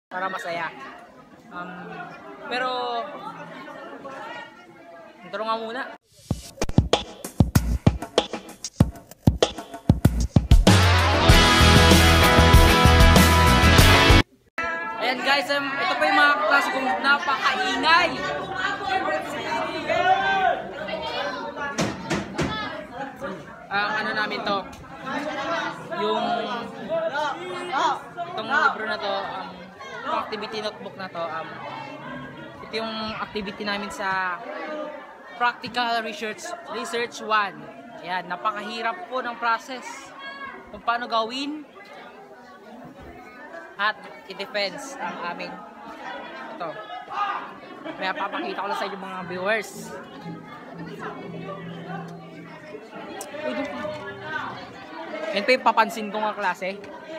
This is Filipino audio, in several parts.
para masaya. Pero intro nga muna. Ayan guys, ito po yung mga klase kong napakaingay. Ano namin to, yung itong libro na to, itong activity notebook na to, ito yung activity namin sa practical research 1. Ayan, napakahirap po ng process kung paano gawin at i-defense ang aming ito. Kaya papakita ko lang sa inyo mga viewers. Yan po yung papansin ko nga klase.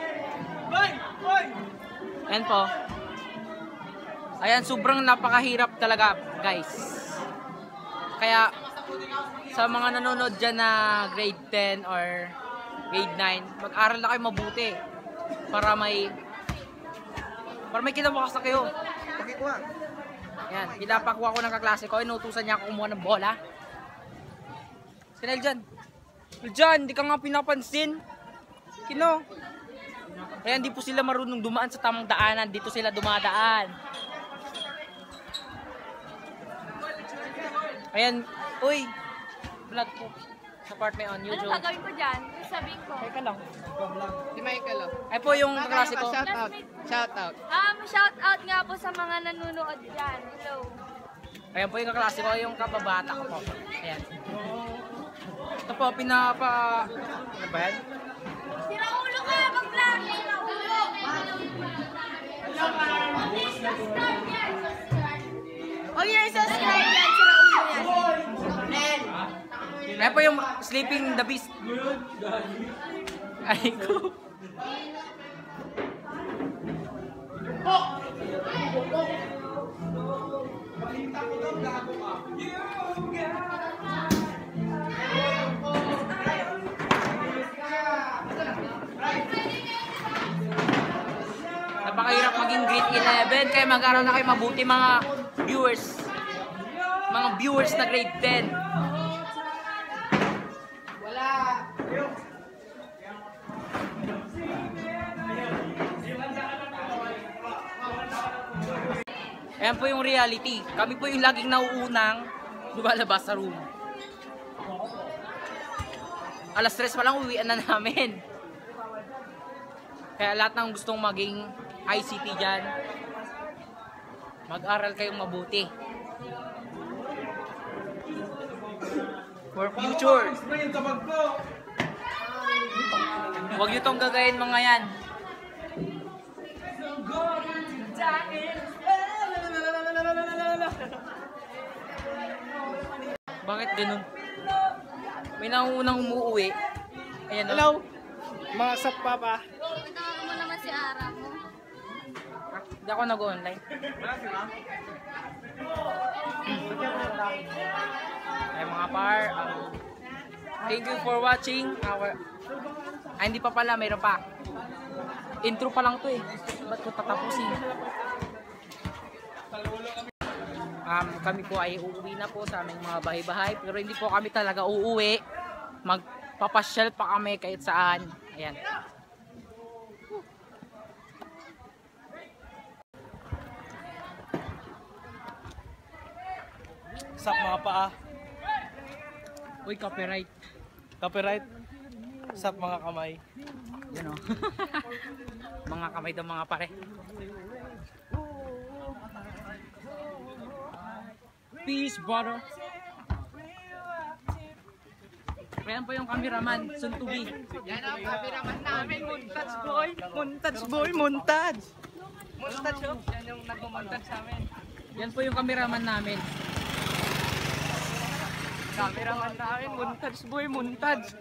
Yan po. Ayan, sobrang napakahirap talaga guys. Kaya sa mga nanonood dyan na grade 10 or grade 9, mag-aral na kayo mabuti para may kinabukas na kayo. Pakikuha. Yan, pinapakuha ko ng kaklase ko, inutusan niya ako kumuha ng bola. Sinel dyan. Diyan, hindi ka nga pinapansin. Kino. Kaya hindi po sila marunong dumaan sa tamang daanan. Dito sila dumadaan. Ayan. Uy. Vlog po. Sa part may on YouTube. Ano gagawin ko dyan? Sabihin ko. Teka lang. Si Michael oh. Ay po yung kaklase ko. Shout out. Shout out. Shout out nga po sa mga nanonood dyan. Hello. Ayan po yung kaklase ko. Yung kababata ko po. Ayan. Ito po, pinapa... Ano ba yan? Sira ulo ka! Mag-vlog! Sira ulo! Huwag niyo i-subscribe yan! Sira ulo yan! Ayan po yung Sleeping the Beast. Ay ko. Napakahirap maging grade 11, kaya mag-aral na kayo mabuti mga viewers. Mga viewers na grade 10. Wala. Ayan po yung reality. Kami po yung laging nauunang lumalabas sa room. Alas 3 pa lang uwian na namin. Kaya lahat ng gustong maging ICT dyan, mag-aral kayong mabuti. For future. Huwag nyo tong gagayin mga yan. Bakit ganun? May nangunang umuwi. Ayan, no? Hello. Mga sapa pa. Tawag mo naman si Ara mo. Hindi ako nag-online. Ay mga par, thank you for watching our... Ay, hindi pa pala, mayroon pa. Intro pa lang to eh. Ba't ko tatapusin? Kami po ay uuwi na po sa aming mga bahay-bahay. Pero hindi po kami talaga uuwi. Magpapasyal pa kami kahit saan. Ayan. Sap mga paa. Uy, copyright. Copyright. Sap mga kamay. Yan o. Mga kamay daw mga pare. Peace, brother. Ayan po yung cameraman, Suntugi. Yan ang cameraman namin. Montage boy. Montage boy. Montage. Montage oh. Yan yung nagmumontage sa amin. Yan po yung cameraman namin. Cameraman namin. Montage boy. Montage.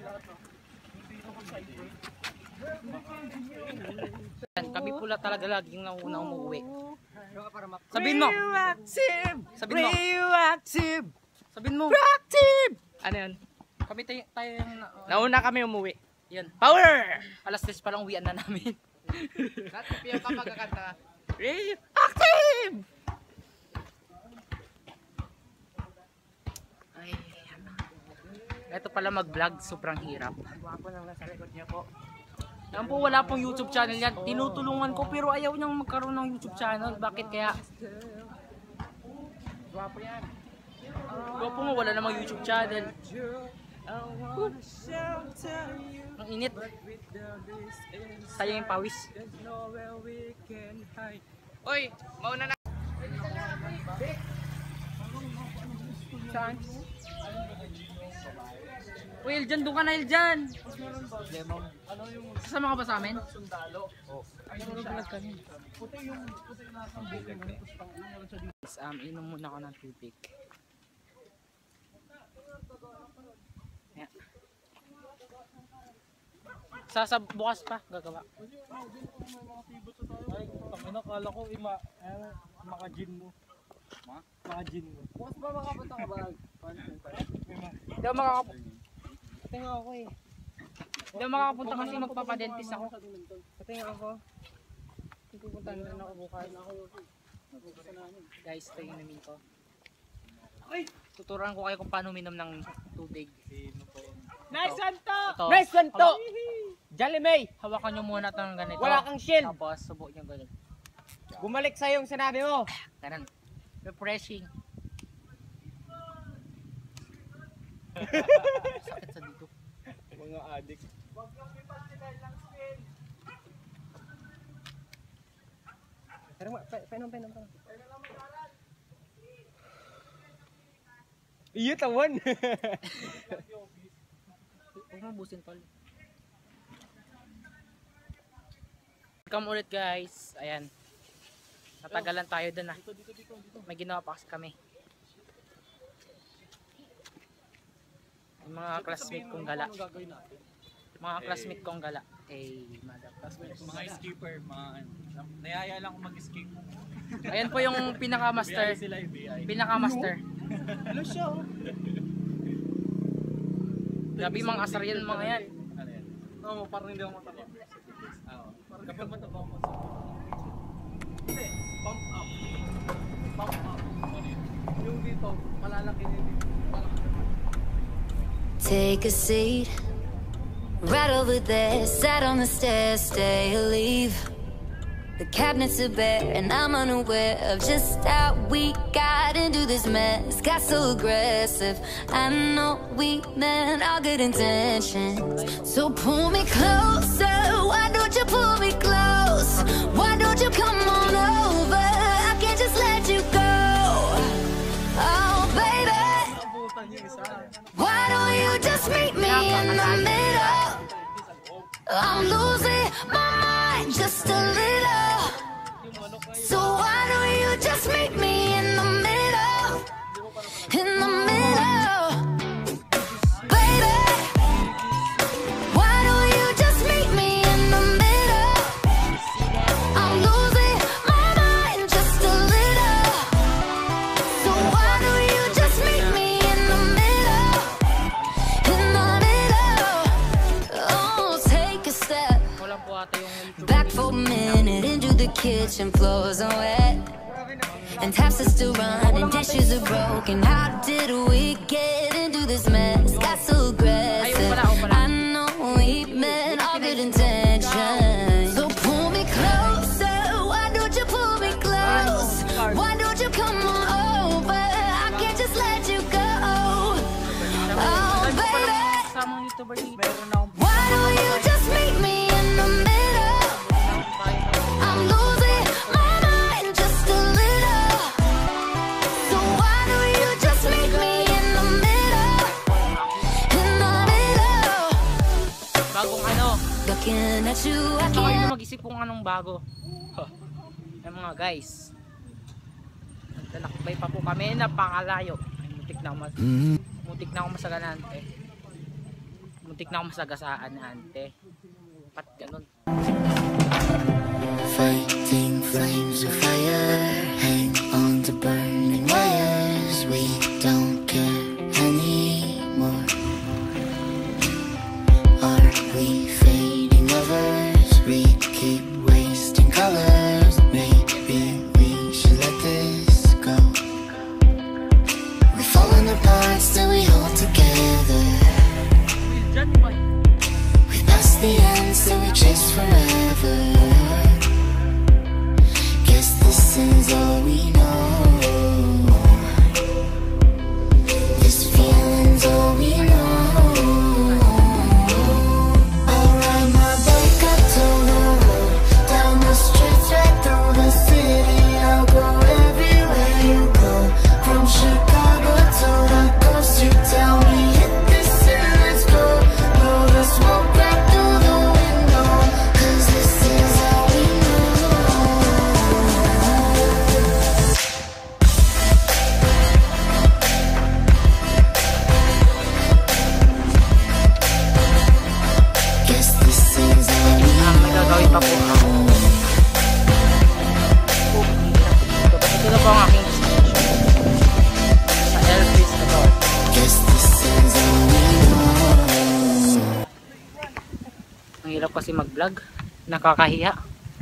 Kami pula talaga laging nauna umuwi. Sabihin mo. Radioactive. Sabihin mo. Radioactive. Sabihin mo. Radioactive. Ano yun? Kami tayo yung... Nauna kami umuwi. Yan. Power! Alas 3 pa lang uwian na namin. Piyo ka magkakanta. Active! Ay, ito pala mag-vlog, sobrang hirap. Guwapo lang nasa likod niya po. Yan po, wala pong YouTube channel yan. Tinutulungan ko pero ayaw niyang magkaroon ng YouTube channel. Bakit kaya? Guwapo yan. Gwapo nga, wala namang YouTube channel. Ang init. Sayang yung pawis. Oy, mauna na. Saan? Uy, Eljan, doon ka na, Eljan. Sasama ka ba sa amin? Inom muna ako ng tubig. Ayan. Bukas pa, gagawa. Ay, tangina, kala ko maka-gym mo. Maka-gym mo. Bukas ba makapunta ka ba? Hindi ako makakapunta. Patinga ako eh. Hindi ako makakapunta kasi magpapadentis ako. Patinga ako. Pupunta na rin ako bukas. Guys, ito yung inumin ko. Tuturuan ko kayo kung paano uminom ng tubig. Nice one to! Ito. Nice one to! Jolly May! Hawakan nyo muna ito ng ganito. Wala kang shield! Tapos subo nyo ganun. Bumalik sa yung sinabi mo! Ganun. Refreshing. Sakit sa dito. Mga adik. Pero penom. Iyo tawan! Huwag mo busin tol. Welcome ulit guys. Ayan. Natagalan tayo dun ah. May ginawa pa kasi kami. Yung mga classmate kong gala. Mga classmate kong gala. Madam classmate. Mga skipper, nayaya lang akong mag-skip. Ayan po yung pinaka-master. Sila yung BI. Pinaka-master. Ano siya oh? Grabe mga asar yan mga yan. Ano yan? Oo, parang hindi ako mataba. Oo. Kapag mataba ako hindi, pump up. Pump up. Yung dito, malalaki din dito. Take a seat right over there. Sat on the stairs, stay or leave. The cabinets are bare and I'm unaware of just how we got into this mess. Got so aggressive. I know we meant all good intentions. So pull me closer. Why don't you pull me close? Why don't you come on over? I can't just let you go. Oh baby, why don't you just meet me in the middle? I'm losing my mind just a little. So why don't you just meet me in the middle? In the middle. Baby, why don't you just meet me in the middle? I'm losing my mind just a little. So why don't you just meet me in the middle? In the middle. Oh, take a step Walang po ata yung YouTube. back for a minute into the kitchen, floors are wet and taps are still running, dishes are broken. How did we get into this mess? Got so aggressive. I know we meant all good intentions. So pull me closer. Why don't you pull me close? Why don't you come on over? I can't just let you go. Oh baby, Kasamang YouTuber dito. why don't you just meet me in the middle? I'm losing my mind just a little. So why don't you just meet me in the middle? In the middle. Bagong ano. Looking at you, I Ako can't. yung mag-isip kung anong bago. Yung mga guys. Naglalakbay pa po kami. Napakalayo. Ay, Muntik na ako masaganante. Muntik na ako masagasaan, ante. Pat ganun. Fighting flames of fire, hang on to burning wires. We don't care anymore. Are we fading lovers? We keep wasting colors. Maybe is all we know. This feeling's all we know. I'll ride my bike up to the road, down the streets, right through the city. I'll go everywhere you go, from Chicago to the coast. You tell me hit this and let's go, blow the smoke right through the window, 'cause this is all we know. Guess this is all we May gagawin pa po ako. Ito na po ang aking sa Elvis na to. guess this is all we know. Ang hirap kasi mag-vlog. Nakakahiya.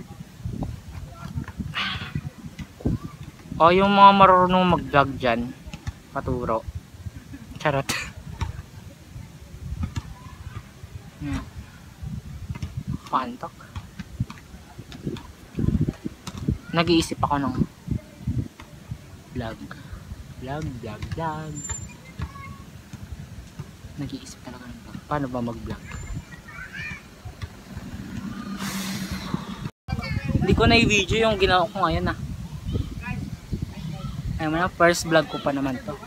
O yung mga marunong mag-vlog dyan, paturo. Charot. Pantok. Nag-iisip ako ng vlog. Nag-iisip talaga ng vlog. Paano ba mag-vlog? Hindi ko na i-video yung ginawa ko ngayon ah. Ayun na, first vlog ko pa naman to.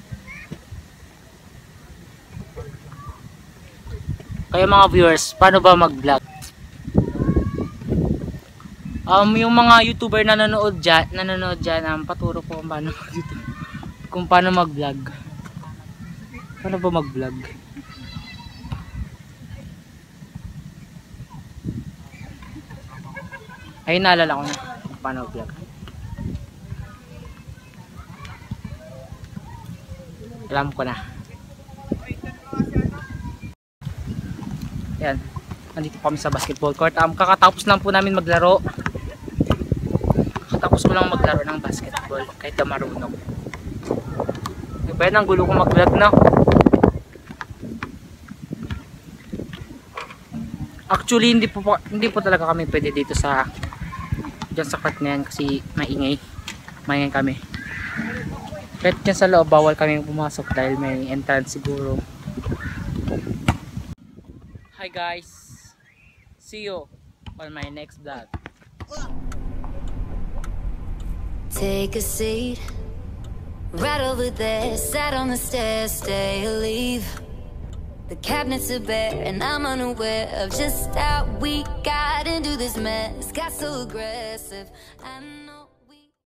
Kaya mga viewers, paano ba mag-vlog? Yung mga YouTuber na nanonood dyan, paturo po kung paano mag-vlog. Paano ba mag-vlog? Ay, naalala ko na kung paano mag-vlog. Alam ko na. Yan. Nandito kami sa basketball court. Kakatapos lang po namin maglaro. Kakatapos ko lang maglaro ng basketball. Kahit na marunong. Diba yan, ang gulo ko mag-vlog na. Actually, hindi po talaga kami pwede dito sa dyan sa court na yan kasi maingay. Maingay kami. Kahit dyan sa loob, bawal kami pumasok dahil may entrance siguro. Hi guys! See you on my next vlog. Take a seat right over there, sat on the stairs, stay or leave. The cabinets are bare and I'm unaware of just how we got into this mess. Got so aggressive, I know.